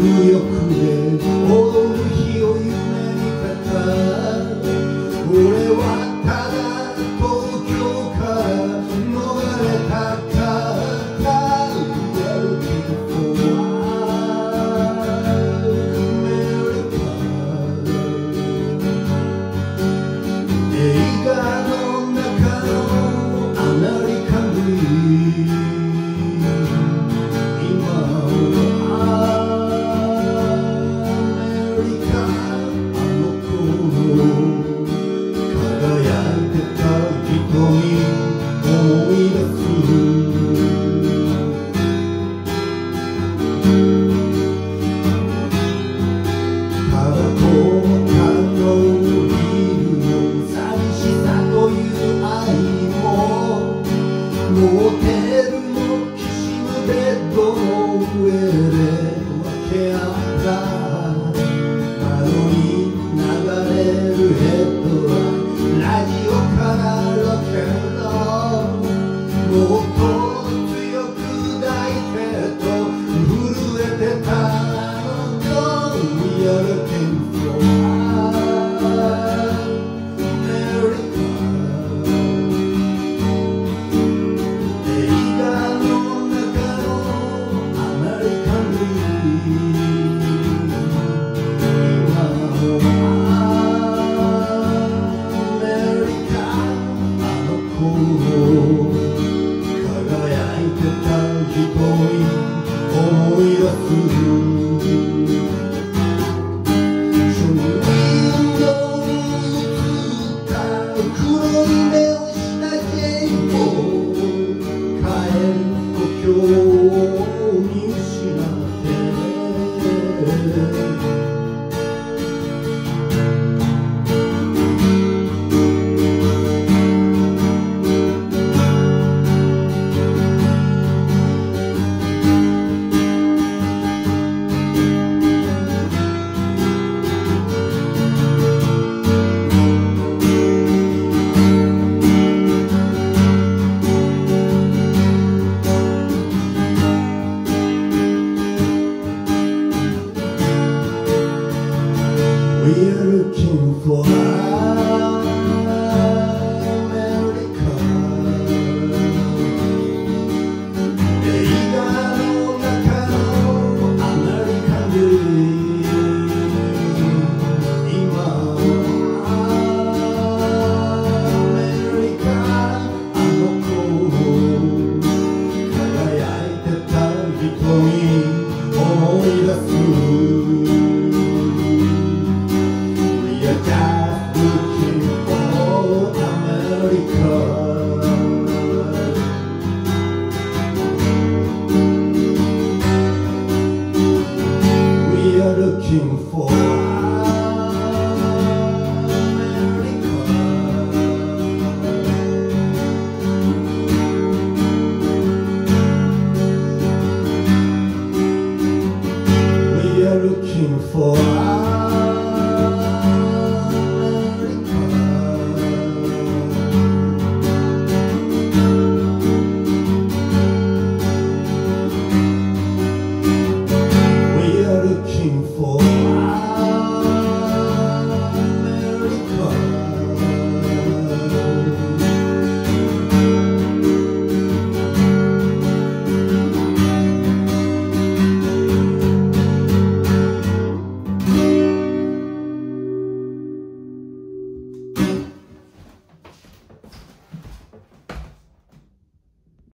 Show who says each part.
Speaker 1: 浴で踊る日を夢見てた。俺はただ東京から逃れたかった。 Looking for America。 映画の中のアメリカンドリーム、今はアメリカ、あの頃輝いてた瞳思い出す。ただこのビルの寂しさという愛も、モテルのきしむベッドの上で分け合った。窓に流れるヘッドライト、ラジオからロケンロール、もっと強く抱いてと震えてたあの頃。 We are looking for America。 映画の中のアメリカンドリーム、今はアメリカ、あの頃輝いてた瞳思い出す。黒い目をしたジェイも帰る故郷を見失って。We are looking for America。 映画の中のアメリカンドリーム、今はアメリカ、あの頃輝いてた瞳思い出す。Just looking for America。 We are looking for America。 We are looking for